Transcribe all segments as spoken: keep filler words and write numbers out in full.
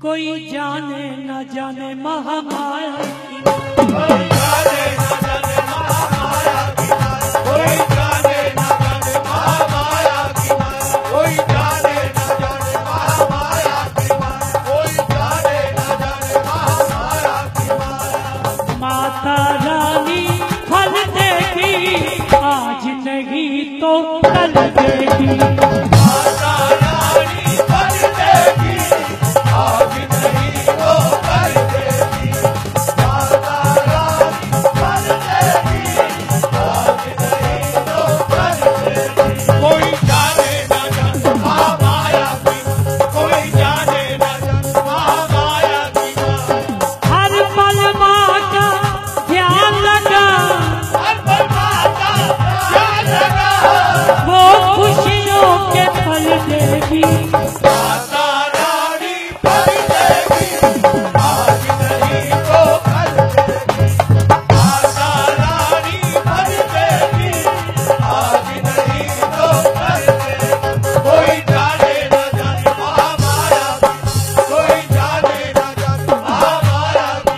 कोई जाने न जाने महामाया की कोई जाने न जाने महामाया की कोई जाने न जाने महामाया की कोई जाने न जाने महामाया की कोई जाने न जाने महामाया की माता रानी फल देगी आज नहीं तो कल देगी। माता रानी फल देगी आज नहीं तो कल देगी। माता रानी फल देगी आज नहीं तो कल देगी। कोई जाने न जाने महामाया की कोई जाने न जाने महामाया की हर पल माँ का ध्यान लगा हर पल माता ध्यान लगा वो खुशियों के फल देगी। माता रानी फल देगी आज नहीं तो कल देगी। माता रानी फल देगी आज नहीं तो कल देगी। कोई जाने न जाने महामाया की कोई जाने न जाने महामाया की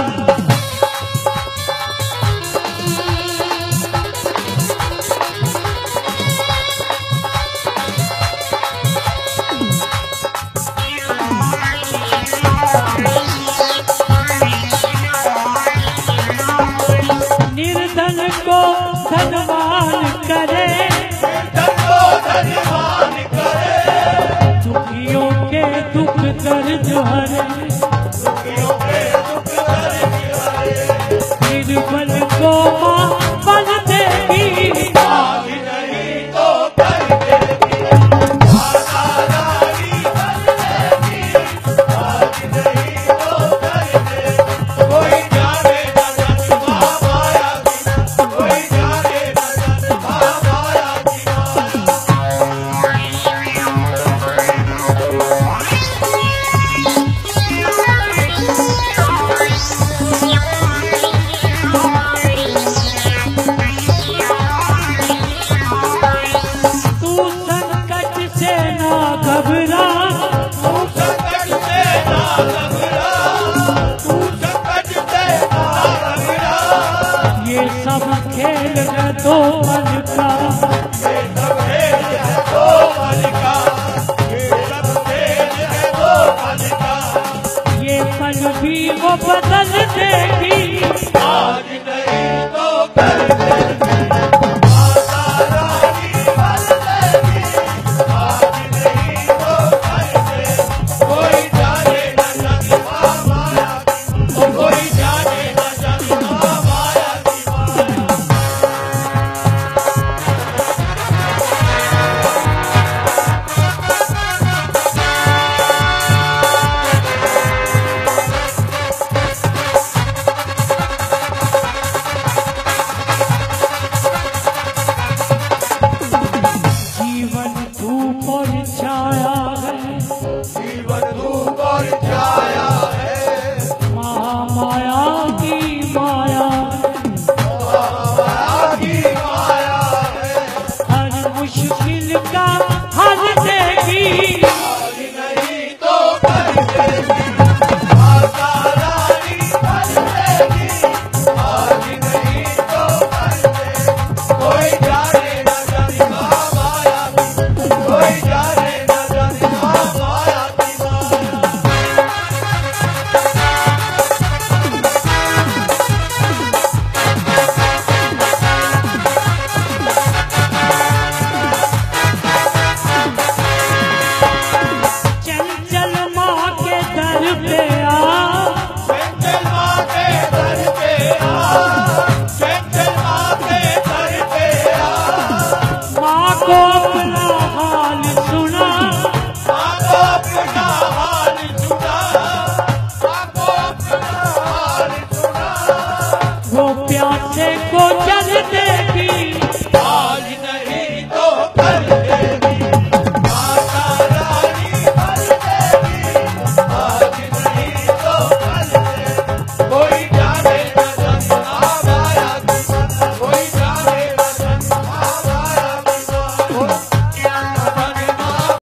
निर्धन को धनवान करे धन को धनवान करे दुखियों के दुख दर्द हरे दुखियों के दुख दर्द हरे निर्बल को माँ